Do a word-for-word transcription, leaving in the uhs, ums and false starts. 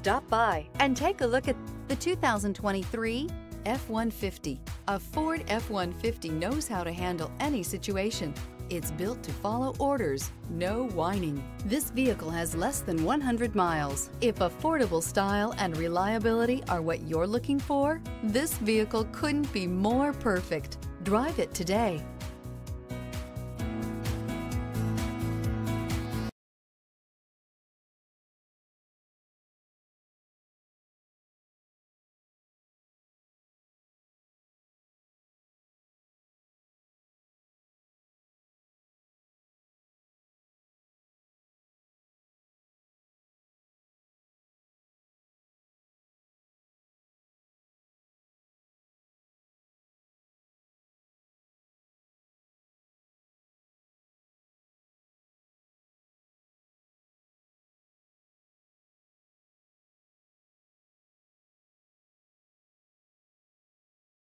Stop by and take a look at the two thousand twenty-three F one fifty. A Ford F one fifty knows how to handle any situation. It's built to follow orders, no whining. This vehicle has less than one hundred miles. If affordable style and reliability are what you're looking for, this vehicle couldn't be more perfect. Drive it today.